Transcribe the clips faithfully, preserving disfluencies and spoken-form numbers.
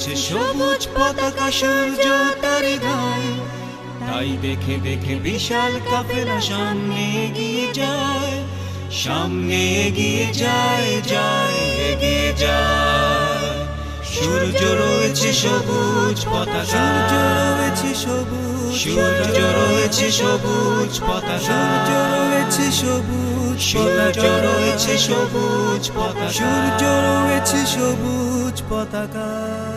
উড়ছে সবুজ পতাকা সূর্য তারি গায়, তাই দেখে দেখে বিশাল কাফেলা সামনে এগিয়ে যায়, সামনে এগিয়ে যায়, যায় এগিয়ে যায়। সূর্য রয়েছে সবুজ পতাকা, সূর্য রয়েছে সবুজ, সূর্য রয়েছে সবুজ পতাকা, সূর্য রয়েছে সবুজ, সূর্য রয়েছে সবুজ পতাকা, সূর্য রয়েছে সবুজ পতাকা।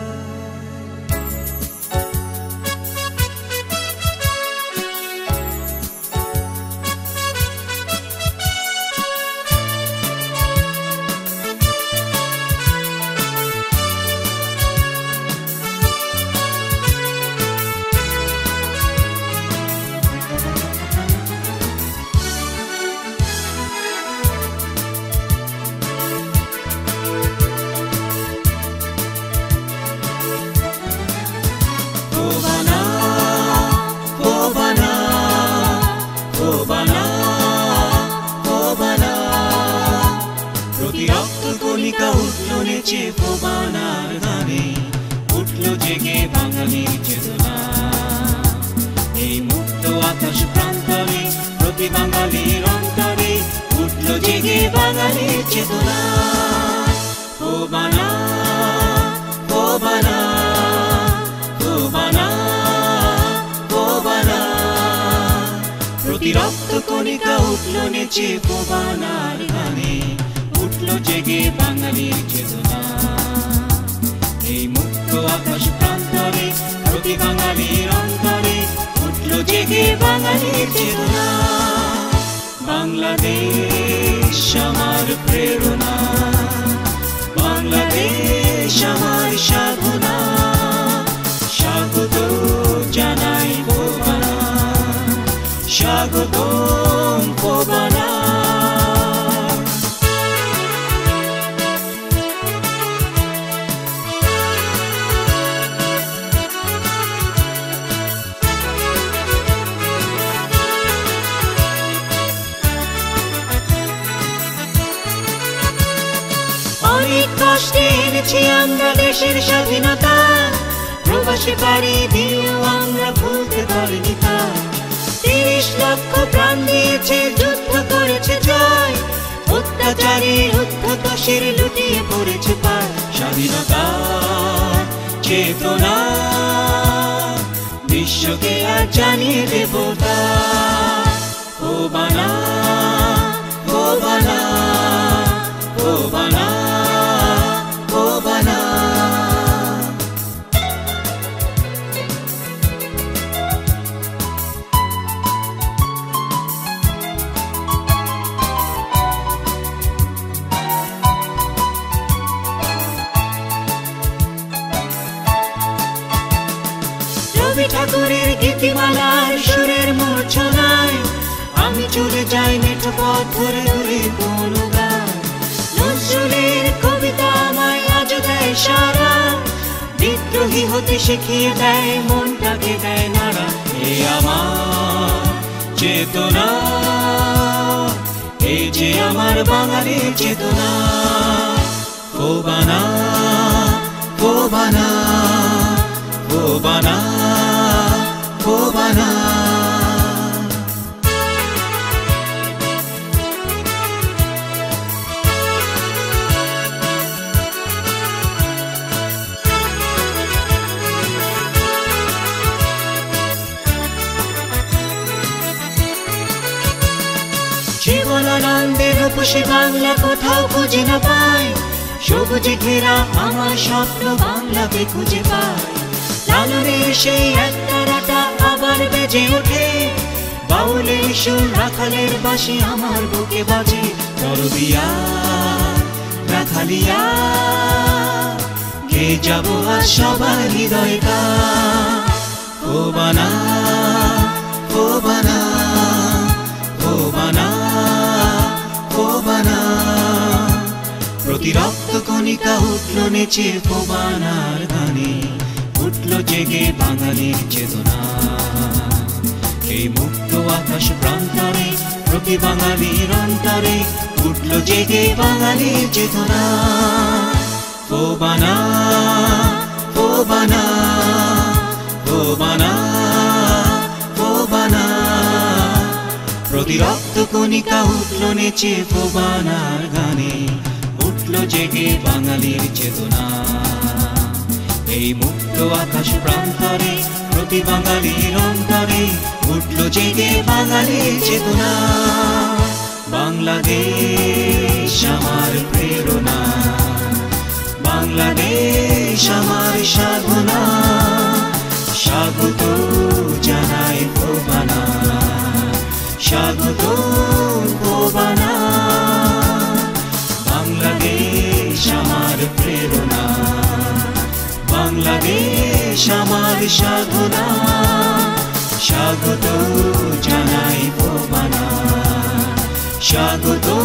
কণিকা উঠলো নেচে ফোবানার গানে, উঠলো জেগে বাঙালির চেতনা। এই মুক্ত আকাশ প্রান্তরে প্রতি বাঙালির অন্তরে উঠলো জেগে বাঙালির চেতনা। ফোবানা ফোবানা ফোবানা ফোবানা, প্রতি রক্ত কণিকা উঠলো নেচে ফোবানার গানে, উঠলো জেগে বাঙালির চেতনা। এই মুক্ত আকাশ প্রান্তরে প্রতি বাঙালির অন্তরে উঠলো জেগে বাঙালির চেতনা। বাংলাদেশ আমার প্রেরণা, বাংলাদেশ আমার সাধনা, স্বাগত জানাই ফোবানা, স্বাগতম ফোবানা। অনেক কষ্টে এনেছি আমরা দেশের স্বাধীনতা, প্রবাসী পাড়ি দিয়েও আমরা ভুলতে পারিনি তা। তিরিশ লক্ষ প্রাণ দিয়েছে, যুদ্ধ করেছে জয়, অত্যাচারী উদ্ধত শির লুটিয়ে পড়েছে পায়। স্বাধীনতা চেতনা বিশ্বকে আর জানিয়ে দেব তা। FOBANA FOBANA FOBANA FOBANA. Rabi ঠাকুরের গীতিমালার সুরের মূর্ছনায় আমি চলে যাই মেঠো পথ ধরে ধরে কোন গায়। নজরুলের কবিতা আমায় আজও দেয় সারা, বিদ্রোহী হতে শিখিয়ে দেয়, মনটাকে দেয় নাড়া। এ আমার চেতনা, এই যে আমার বাঙালির চেতনা। FOBANA FOBANA FOBANA FOBANA. জীবনানন্দে রূপসী বাংলা কোথাও খুঁজে না পাই, সবুজে ঘেরা আমার স্বপ্ন বাংলাকে খুঁজে পাই। লালনের সেই একতারাটা আবার বেজে ওঠে, বাউলের সুর রাখালের বাঁশি আমার বুকে বাজে। দরদিয়া রাখালিয়া গে যাব আর সবার হৃদয় গান। ফোবানা ফোবানা ফোবানা ফোবানা, প্রতি রক্ত কণিকা উঠলো নেচে ফোবানার গানে, উঠলো জেগে বাঙালির চেতনা। এই মুক্ত আকাশ প্রান্তরে প্রতি বাঙালির অন্তরে উঠলো জেগে বাঙালির চেতনা। FOBANA FOBANA. কণিকা উঠল নেচে প্রবানার গানে, উঠল জেগে বাঙালির চেতনা। এই মুক্ত আকাশ প্রান্তরে প্রতি বাঙালির অন্তরে উঠল জেগে বাঙালির চেতনা। বাংলাদেশ আমার প্রেরণা, বাংলাদেশ আমার সাধনা, স্বাগত জানাই প্রবানা, স্বাগত প্রবানা। বাংলাদেশ আমার প্রেরণা, বাংলাদেশ আমার সাধনা, স্বাগত জানাই প্রবানা, স্বাগত